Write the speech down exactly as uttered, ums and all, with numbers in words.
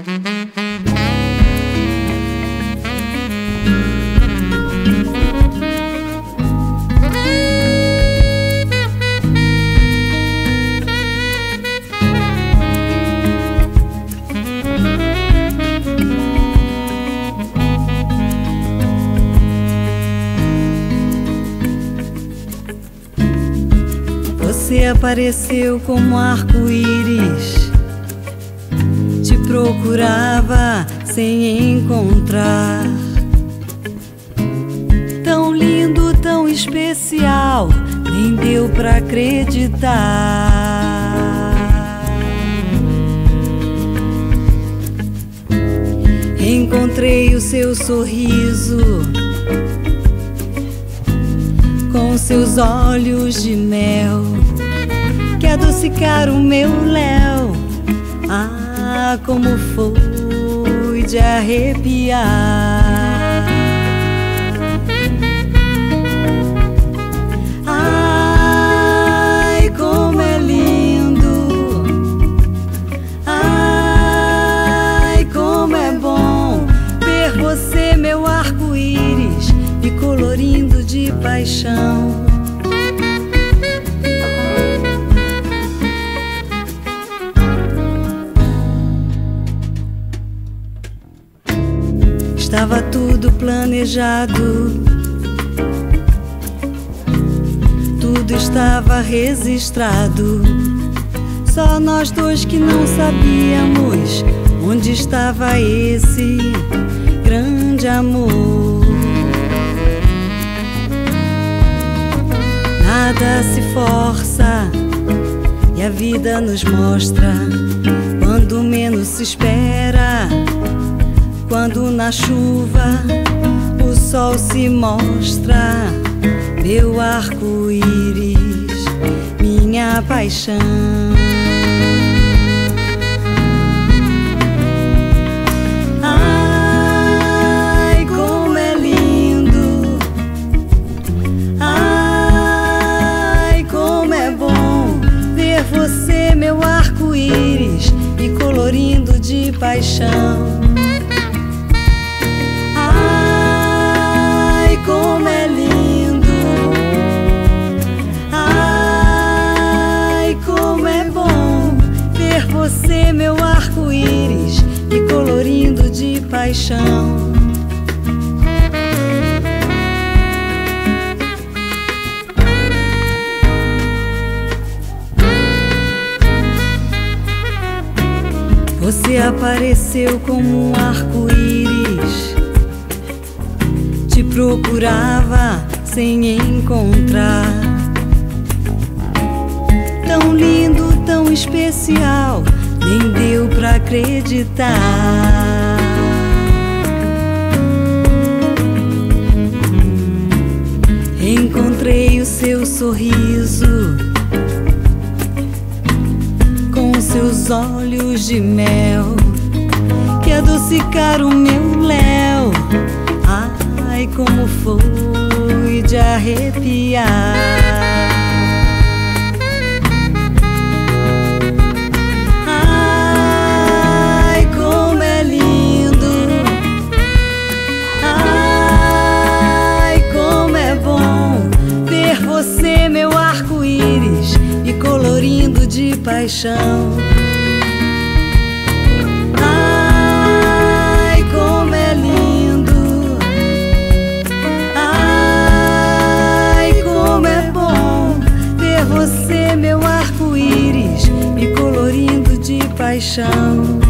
Você apareceu como arco-íris, te procurava sem encontrar. Tão lindo, tão especial, nem deu pra acreditar. Encontrei o seu sorriso com seus olhos de mel que adocicaram o meu léu. Ah, como foi de arrepiar. Ai, como é lindo. Ai, como é bom ver você, meu arco-íris, me colorindo de paixão. Estava tudo planejado, tudo estava registrado. Só nós dois que não sabíamos onde estava esse grande amor. Nada se força e a vida nos mostra quando menos se espera. Quando na chuva o sol se mostra, meu arco-íris, minha paixão. Ai, como é lindo. Ai, como é bom ver você, meu arco-íris, me colorindo de paixão. Como é lindo. Ai, como é bom ver você, meu arco-íris, me colorindo de paixão. Você apareceu como um arco-íris, te procurava sem encontrar. Tão lindo, tão especial, nem deu pra acreditar. Encontrei o seu sorriso com seus olhos de mel que adocicaram o meu léu. Ai, como foi de arrepiar. Ai, como é lindo. Ai, como é bom ver você, meu arco-íris, me colorindo de paixão. Ai, como é lindo. Você, meu arco-íris, me colorindo de paixão.